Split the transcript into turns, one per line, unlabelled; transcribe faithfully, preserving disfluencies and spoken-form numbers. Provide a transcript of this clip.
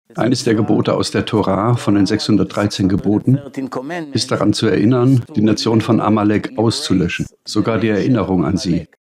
Eines der Gebote aus der Tora von den sechshundertdreizehn Geboten ist daran zu erinnern, die Nation von Amalek auszulöschen, sogar die Erinnerung an sie.